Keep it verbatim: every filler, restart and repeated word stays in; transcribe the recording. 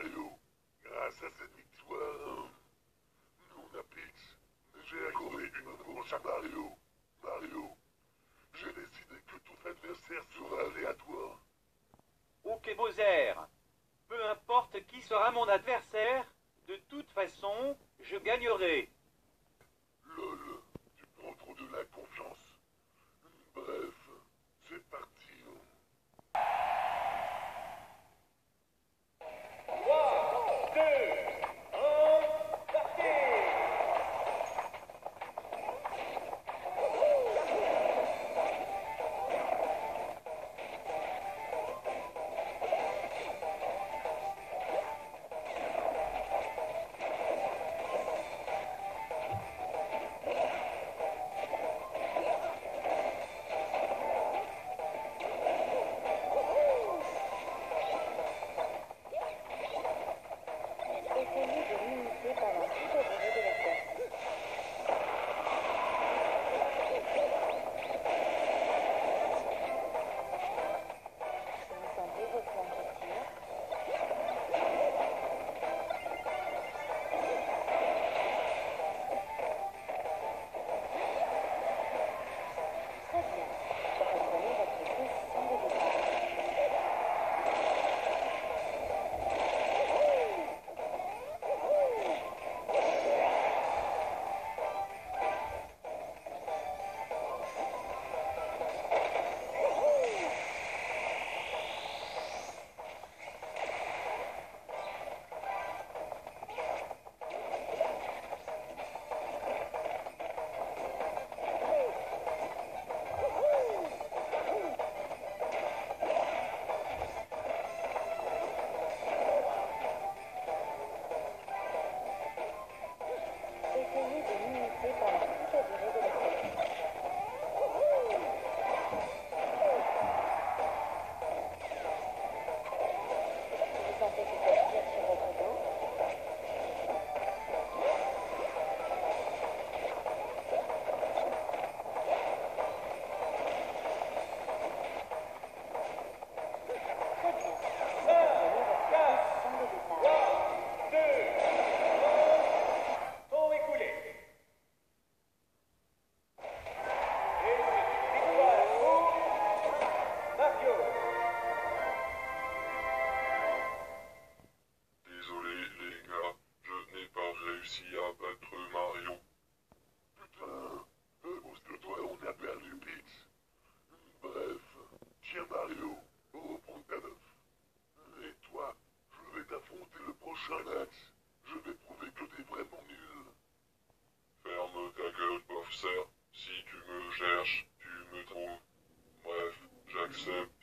Mario, grâce à cette victoire, on a Peach, j'ai accordé une revanche à Mario. Mario, j'ai décidé que tout adversaire sera aléatoire. Ok Bowser, peu importe qui sera mon adversaire, de toute façon, je gagnerai. Lol, tu prends trop de la confiance. Bref, c'est parti. trois, deux, un, partez! À battre Mario. Putain, à cause de toi, on a perdu Peach. Bref, tiens Mario, reprends ta neuf. Et toi, je vais t'affronter le prochain match. Je vais prouver que t'es vraiment nul. Ferme ta gueule, Bowser. Si tu me cherches, tu me trouves. Bref, j'accepte.